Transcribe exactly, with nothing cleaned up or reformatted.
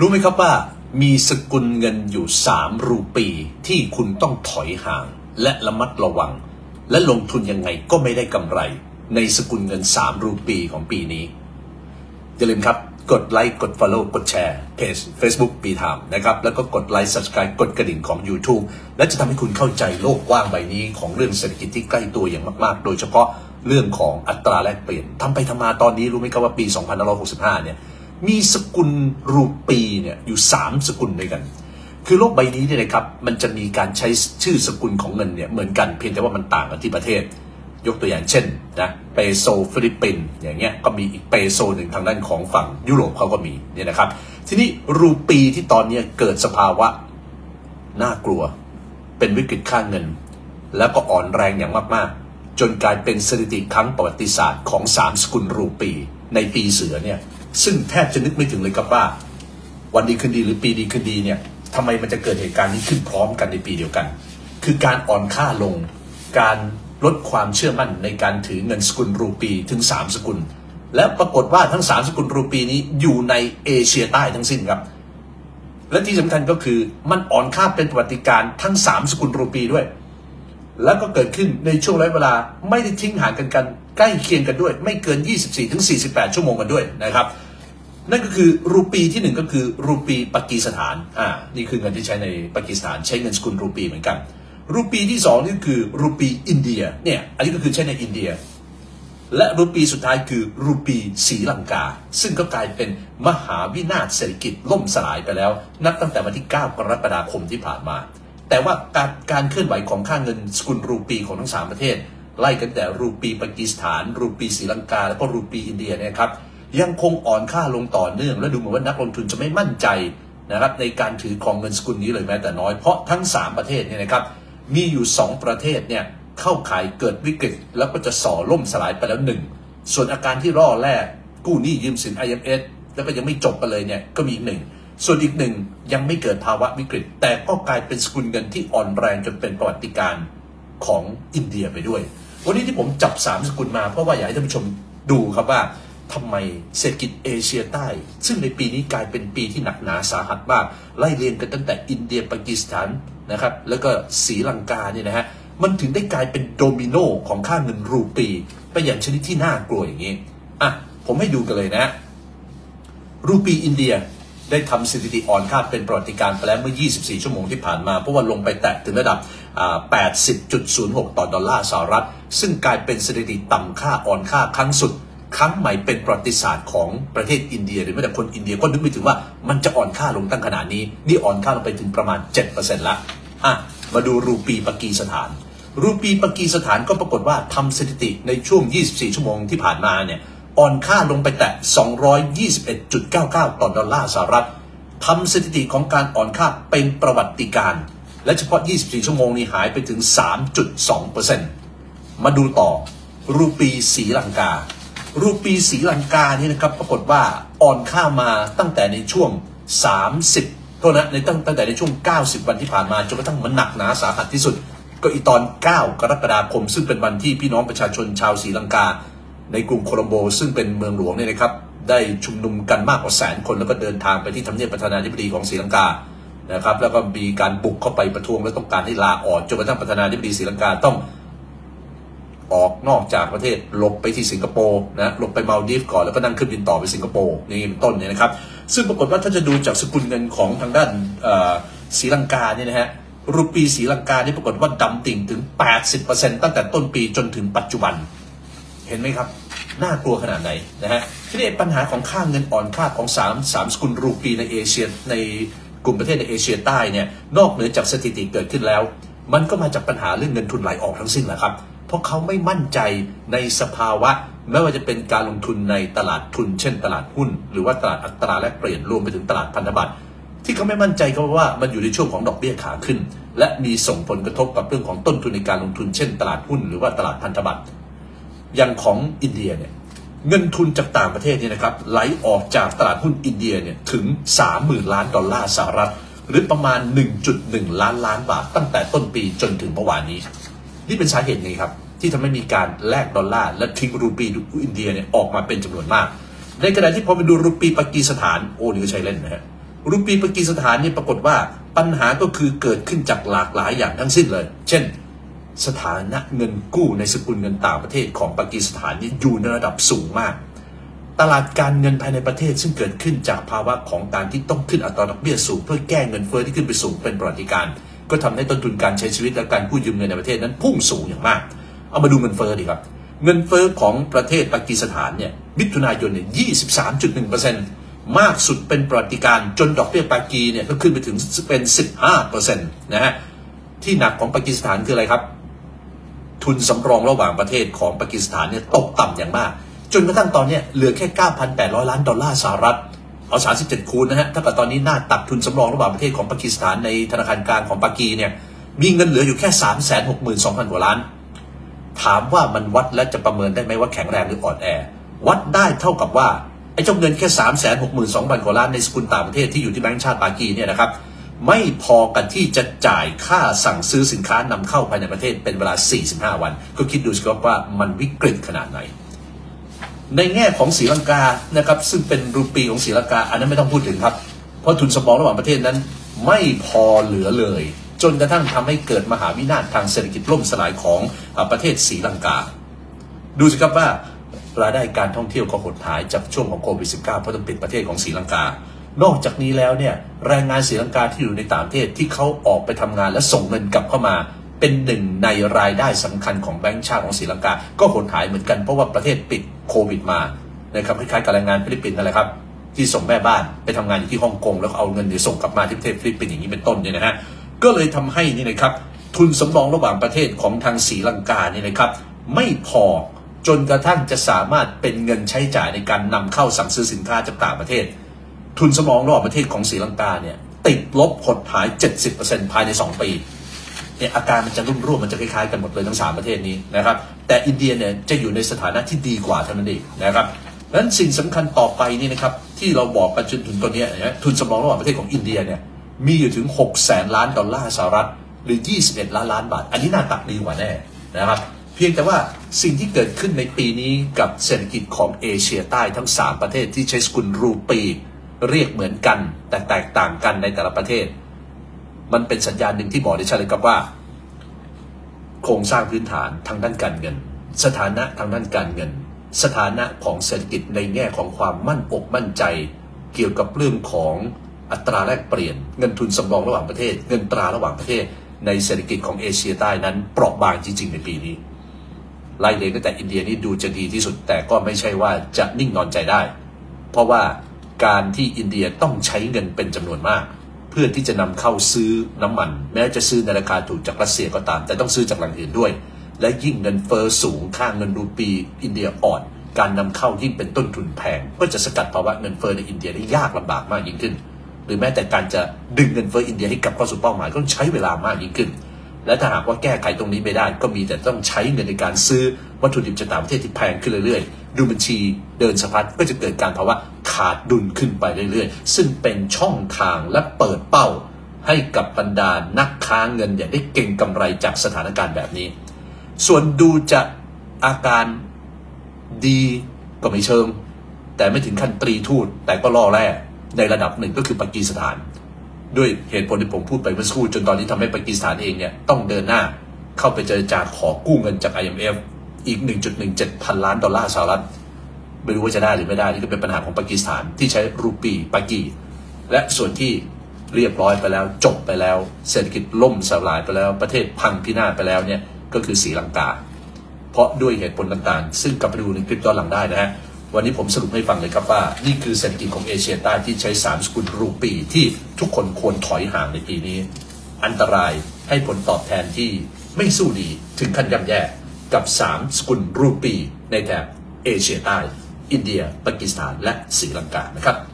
รู้ไหมครับว่ามีสกุลเงินอยู่สามรูปีที่คุณต้องถอยห่างและระมัดระวังและลงทุนยังไงก็ไม่ได้กำไรในสกุลเงินสามรูปีของปีนี้อย่าลืมครับกดไลค์กด follow กดแชร์เพจ Facebook ปีไทม์นะครับแล้วก็กดไลค์ subscribe กดกระดิ่งของ YouTube และจะทำให้คุณเข้าใจโลกกว้างใบนี้ของเรื่องเศรษฐกิจที่ใกล้ตัวอย่างมากๆโดยเฉพาะเรื่องของอัตราแลกเปลี่ยนทำไปทำมาตอนนี้รู้ไหมครับว่าปีสองพันห้าร้อยหกสิบห้าเนี่ยมีสกุลรูปีเนี่ยอยู่สามสกุลด้วยกันคือโลกใบนี้เนี่ยนะครับมันจะมีการใช้ชื่อสกุลของเงินเนี่ยเหมือนกันเพียงแต่ว่ามันต่างกันที่ประเทศยกตัวอย่างเช่นนะเปโซฟิลิปปินส์อย่างเงี้ยก็มีอีกเปโซหนึ่งทางด้านของฝั่งยุโรปเขาก็มีเนี่ยนะครับทีนี้รูปีที่ตอนนี้เกิดสภาวะน่ากลัวเป็นวิกฤตค่าเงินแล้วก็อ่อนแรงอย่างมากๆจนกลายเป็นสถิติครั้งประวัติศาสตร์ของสามสกุลรูปีในปีเสือเนี่ยซึ่งแทบจะนึกไม่ถึงเลยครับว่าวันดีคืนดีหรือปีดีคืนดีเนี่ยทำไมมันจะเกิดเหตุการณ์นี้ขึ้นพร้อมกันในปีเดียวกันคือการอ่อนค่าลงการลดความเชื่อมั่นในการถือเงินสกุลรูปีถึงสามสกุลและปรากฏว่าทั้งสามสกุลรูปีนี้อยู่ในเอเชียใต้ทั้งสิ้นครับและที่สำคัญก็คือมันอ่อนค่าเป็นประวัติการณ์ทั้งสามสกุลรูปีด้วยแล้วก็เกิดขึ้นในช่วงระยะเวลาไม่ได้ทิ้งห่างกันกันใกล้เคียงกันด้วยไม่เกิน ยี่สิบสี่ถึงสี่สิบแปด ชั่วโมงกันด้วยนะครับนั่นก็คือรูปีที่หนึ่งก็คือรูปีปากีสถานอ่านี่คือเงินที่ใช้ในปากีสถานใช้เงินสกุลรูปีเหมือนกันรูปีที่สองนี่คือรูปีอินเดียเนี่ยอันนี้ก็คือใช้ในอินเดียและรูปีสุดท้ายคือรูปีศรีลังกาซึ่งก็กลายเป็นมหาวินาศเศรษฐกิจล่มสลายไปแล้วนับตั้งแต่วันที่เก้ากรกฎาคมที่ผ่านมาแต่ว่าการการเคลื่อนไหวของค่าเงินสกุลรูปีของทั้งสามประเทศไล่กันแต่รูปีปากีสถานรูปีศรีลังกาแล้วก็รูปีอินเดียเนี่ยครับยังคงอ่อนค่าลงต่อเนื่องและดูเหมือนว่านักลงทุนจะไม่มั่นใจนะครับในการถือครองเงินสกุลนี้เลยแม้แต่น้อยเพราะทั้งสามประเทศเนี่ยนะครับมีอยู่สองประเทศเนี่ยเข้าข่ายเกิดวิกฤตแล้วก็จะส่อล่มสลายไปแล้วหนึ่งส่วนอาการที่ร่อแรกกู้หนี้ยืมสิน ไอ เอ็ม เอฟ แล้วก็ยังไม่จบกันเลยเนี่ยก็มีอีกหนึ่งส่วนอีกหนึ่งยังไม่เกิดภาวะวิกฤตแต่ก็กลายเป็นสกุลเงินที่อ่อนแรงจนเป็นประวัติการณ์ของอินเดียไปด้วยวันนี้ที่ผมจับสามสกุลมาเพราะว่าอยากให้ท่านผู้ชมดูครับว่าทำไมเศรษฐกิจเอเชียใต้ซึ่งในปีนี้กลายเป็นปีที่หนักหนาสาหัสมากไล่เรียงกันตั้งแต่อินเดียปากีสถานนะครับแล้วก็ศรีลังกาเนี่ยนะฮะมันถึงได้กลายเป็นโดมิโนของค่าเงินรูปีไปอย่างชนิดที่น่ากลัวอย่างนี้อ่ะผมให้ดูกันเลยนะรูปีอินเดียได้ทำสถิติอ่อนค่าเป็นประวัติการณ์ไปแล้วเมื่อยี่สิบสี่ชั่วโมงที่ผ่านมาเพราะว่าลงไปแตะถึงระดับ แปดสิบจุดศูนย์หก ต่อดอลลาร์สหรัฐซึ่งกลายเป็นสถิติต่ำค่าอ่อนค่าครั้งสุดครั้งใหม่เป็นประวัติศาสตร์ของประเทศอินเดียหรือแม้แต่คนอินเดียก็นึกไม่ถึงว่ามันจะอ่อนค่าลงตั้งขนาดนี้นี่อ่อนค่าลงไปถึงประมาณ เจ็ดเปอร์เซ็นต์ ละอ่ะมาดูรูปีปากีสถานรูปีปากีสถานก็ปรากฏว่าทำสถิติในช่วงยี่สิบสี่ชั่วโมงที่ผ่านมาเนี่ยอ่อนค่าลงไปแตะ สองร้อยยี่สิบเอ็ดจุดเก้าเก้า ต่อดอลลาร์สหรัฐทำสถิติของการอ่อนค่าเป็นประวัติการณ์และเฉพาะยี่สิบสี่ชั่วโมงนี้หายไปถึง สามจุดสองเปอร์เซ็นต์ มาดูต่อรูปีศรีลังการูปีศรีลังกานี่นะครับปรากฏว่าอ่อนค่ามาตั้งแต่ในช่วงสามสิบโทษนะในตั้งตั้งแต่ในช่วงเก้าสิบวันที่ผ่านมาจนกระทั่งมันหนักหนาสาหัสที่สุดก็อีตอนเก้ากรกฎาคมซึ่งเป็นวันที่พี่น้องประชาชนชาวศรีลังกาในกรุงโคลัมโบซึ่งเป็นเมืองหลวงเนี่ยนะครับได้ชุมนุมกันมากกว่าแสนคนแล้วก็เดินทางไปที่ทำเนียบประธานาธิบดีของศรีลังกานะครับแล้วก็มีการบุกเข้าไปประท้วงและต้องการให้ลาออกจนกระทั่งประธานาธิบดีศรีลังกาต้องออกนอกจากประเทศหลบไปที่สิงคโปร์นะหลบไปมาลดีฟก่อนแล้วก็นั่งเครื่องบินต่อไปสิงคโปร์นี่เป็นต้นเนี่ยนะครับซึ่งปรากฏว่าถ้าจะดูจากสกุลเงินของทางด้านศรีลังกาเนี่ยนะฮะรูปีศรีลังกานี่ปรากฏว่าดำติ่งถึง แปดสิบเปอร์เซ็นต์ ตั้งแต่ต้นปีจนถึงปัจจุบันเห็นไหมครับน่ากลัวขนาดไหนนะฮะทีนี้ปัญหาของค่าเงินอ่อนค่าของ3 3สกุลรูปีในเอเชียในกลุ่มประเทศในเอเชียใต้เนี่ยนอกเหนือจากสถิติเกิดขึ้นแล้วมันก็มาจากปัญหาเรื่องเงินทุนไหลออกทั้งสิ้นแหละครับเพราะเขาไม่มั่นใจในสภาวะไม่ว่าจะเป็นการลงทุนในตลาดทุนเช่นตลาดหุ้นหรือว่าตลาดอัตราแลกเปลี่ยนรวมไปถึงตลาดพันธบัตรที่เขาไม่มั่นใจก็เพราะว่ามันอยู่ในช่วงของดอกเบี้ยขาขึ้นและมีส่งผลกระทบกับเรื่องของต้นทุนในการลงทุนเช่นตลาดหุ้นหรือว่าตลาดพันธบัตรอย่างของอินเดียเนี่ยเงินทุนจากต่างประเทศเนี่ยนะครับไหลออกจากตลาดหุ้นอินเดียเนี่ยถึง สามหมื่น ล้านดอลลาร์สหรัฐหรือประมาณ หนึ่งจุดหนึ่ง ล้านล้านบาทตั้งแต่ต้นปีจนถึงเมื่อวานนี้นี่เป็นสาเหตุนี้ครับที่ทำให้มีการแลกดอลลาร์และทิ้งรูปีอินเดียเนี่ยออกมาเป็นจำนวนมากในขณะที่พอไปดูรูปีปากีสถานโอ้นี่ก็ใช้เล่นนะฮะรูปีปากีสถานนี่ปรากฏว่าปัญหาก็คือเกิดขึ้นจากหลากหลายอย่างทั้งสิ้นเลยเช่นสถานะเงินกู้ในสกุลเงินต่างประเทศของปากีสถานนี่อยู่ในระดับสูงมากตลาดการเงินภายในประเทศซึ่งเกิดขึ้นจากภาวะของการที่ต้องขึ้นอัตราดอกเบี้ยสูงเพื่อแก้เงินเฟ้อที่ขึ้นไปสูงเป็นประวัติการณ์ก็ทำให้ต้นทุนการใช้ชีวิตและการกู้ยืมเงินในประเทศนั้นพุ่งสูงอย่างมากเอามาดูเงินเฟ้อดีครับเงินเฟ้อของประเทศปากีสถานเนี่ยมิถุนายนเนี่ย ยี่สิบสามจุดหนึ่งเปอร์เซ็นต์ มากสุดเป็นประวัติการณ์จนดอกเบี้ยปากีเนี่ยก็ขึ้นไปถึงเป็น สิบห้าเปอร์เซ็นต์ นะฮะที่หนักของปากีสถานคืออะไรครับทุนสำรองระหว่างประเทศของปากีสถานเนี่ยตกต่ำอย่างมากจนกระทั่งตอนนี้เหลือแค่ เก้าพันแปดร้อย ล้านดอลลาร์สหรัฐเอาสามสิบเจ็ดคูณนะฮะถ้าเกิดตอนนี้หน้าตักทุนสำรองระหว่างประเทศของปากีสถานในธนาคารกลางของปากีเนี่ยมีเงินเหลืออยู่แค่ สามแสนหกหมื่นสองพัน กว่าล้านถามว่ามันวัดและจะประเมินได้ไหมว่าแข็งแรงหรืออ่อนแอวัดได้เท่ากับว่าไอ้เจ้าเงินแค่ สามแสนหกหมื่นสองพัน กว่าล้านในสกุลต่างประเทศที่อยู่ที่แบงก์ชาติปากีเนี่ยนะครับไม่พอกันที่จะจ่ายค่าสั่งซื้อสินค้านำเข้าภายในประเทศเป็นเวลาสี่สิบห้าวันก็คิดดูสิครับว่ามันวิกฤตขนาดไหนในแง่ของศรีลังกานะครับซึ่งเป็นรูปีของศรีลังกาอันนั้นไม่ต้องพูดถึงครับเพราะทุนสำรองระหว่างประเทศนั้นไม่พอเหลือเลยจนกระทั่งทำให้เกิดมหาวินาศทางเศรษฐกิจล่มสลายของประเทศศรีลังกาดูสิครับว่ารายได้การท่องเที่ยวก็หดหายจากช่วงของโควิด สิบเก้า เพราะต้องปิดประเทศของศรีลังกานอกจากนี้แล้วเนี่ยแรงงานศรีลังกาที่อยู่ในต่างประเทศที่เขาออกไปทำงานและส่งเงินกลับเข้ามาเป็นหนึ่งในรายได้สำคัญของแบงก์ชาติของศรีลังกาก็หดหายเหมือนกันเพราะว่าประเทศปิดโควิดมานะครับคล้ายๆกับแรงงานฟิลิปปินส์นั่นแหละครับที่ส่งแม่บ้านไปทำงานอยู่ที่ฮ่องกงแล้วเอาเงินเดี๋ยวส่งกลับมาที่ประเทศฟิลิปปินส์อย่างนี้เป็นต้นเนี่ยนะฮะก็เลยทำให้นี่นะครับทุนสำรองระหว่างประเทศของทางศรีลังกาเนี่ยนะครับไม่พอจนกระทั่งจะสามารถเป็นเงินใช้จ่ายในการนำเข้าสั่งซื้อสินค้าจากต่างประเทศทุนสำรองระหว่างประเทศของศรีลังกาเนี่ยติดลบหดหาย เจ็ดสิบเปอร์เซ็นต์ ภายในสองปีเนี่ยอาการมันจะรุ่มร่วมมันจะคล้ายๆกันหมดเลยทั้งสามประเทศนี้นะครับแต่อินเดียเนี่ยจะอยู่ในสถานะที่ดีกว่าเท่านั้นเองนะครับดังนั้นสิ่งสำคัญต่อไปนี่นะครับที่เราบอกกันจนถึงตอนนี้นะทุนสำรองระหว่างประเทศของอินเดียเนี่ยมีอยู่ถึงหกแสนล้านดอลลาร์สหรัฐหรือยี่สิบเอ็ดล้านล้านบาทอันนี้น่าตักดีกว่าแน่นะครับเพียงแต่ว่าสิ่งที่เกิดขึ้นในปีนี้กับเศรษฐกิจของเอเชียใต้ทั้งสามประเทศที่ใช้สกุลรูปีเรียกเหมือนกันแต่แตกต่างกันในแต่ละประเทศมันเป็นสัญญาณหนึ่งที่บอกได้ชัดเลยครับว่าโครงสร้างพื้นฐานทางด้านการเงินสถานะทางด้านการเงินสถานะของเศรษฐกิจในแง่ของความมั่นอกมั่นใจเกี่ยวกับเรื่องของอัตราแลกเปลี่ยนเงินทุนสำรองระหว่างประเทศเงินตราระหว่างประเทศในเศรษฐกิจของเอเชียใต้นั้นเปราะบางจริงๆในปีนี้ไล่เลยตั้งแต่อินเดียนี่ดูจะดีที่สุดแต่ก็ไม่ใช่ว่าจะนิ่งนอนใจได้เพราะว่าการที่อินเดียต้องใช้เงินเป็นจำนวนมากเพื่อที่จะนำเข้าซื้อน้ำมันแม้จะซื้อในราคาถูกจากรัสเซียก็ตามแต่ต้องซื้อจากแหล่งอื่นด้วยและยิ่งเงินเฟ้อสูงค่าเงินรูปีอินเดียอ่อนการนำเข้ายิ่งเป็นต้นทุนแพงก็จะสกัดภาวะเงินเฟ้อในอินเดียได้ยากลำบากมากยิ่งขึ้นหรือแม้แต่การจะดึงเงินเฟ้ออินเดียให้กลับเข้าสู่เป้าหมายก็ต้องใช้เวลามากยิ่งขึ้นและถ้าหากว่าแก้ไขตรงนี้ไม่ได้ก็มีแต่ต้องใช้เงินในการซื้อวัตถุดิบจากต่างประเทศที่แพงขึ้นเรื่อยๆดูบัญชีเดินสะพัดก็จะเกิดการภาวะขาดดุลขึ้นไปเรื่อยๆซึ่งเป็นช่องทางและเปิดเป้าให้กับบรรดานักค้าเงินอย่างได้เก่งกำไรจากสถานการณ์แบบนี้ส่วนดูจะอาการดีก็ไม่เชิงแต่ไม่ถึงขั้นตรีทูตแต่ก็ล่อแร่ในระดับหนึ่งก็คือปากีสถานด้วยเหตุผลที่ผมพูดไปเมื่อสักครู่จนตอนนี้ทำให้ปากีสถานเองเนี่ยต้องเดินหน้าเข้าไปเจรจาขอกู้เงินจาก ไอ เอ็ม เอฟ อีก หนึ่งจุดหนึ่งเจ็ด พันล้านดอลลาร์สหรัฐไม่รู้ว่าจะได้หรือไม่ได้นี่ก็เป็นปัญหาของปากีสถานที่ใช้รูปีปากีและส่วนที่เรียบร้อยไปแล้วจบไปแล้วเศรษฐกิจล่มสลายไปแล้วประเทศพังพินาศไปแล้วเนี่ยก็คือศรีลังกาเพราะด้วยเหตุผลต่างๆซึ่งกลับไปดูในคลิปย้อนหลังได้นะฮะวันนี้ผมสรุปให้ฟังเลยครับว่านี่คือเศรษฐกิจของเอเชียใต้ที่ใช้สามสกุลรูปีที่ทุกคนควรถอยห่างในปีนี้อันตรายให้ผลตอบแทนที่ไม่สู้ดีถึงขั้นย่ำแย่กับสามสกุลรูปีในแถบเอเชียใต้อินเดียปากีสถานและศรีลังกานะครับ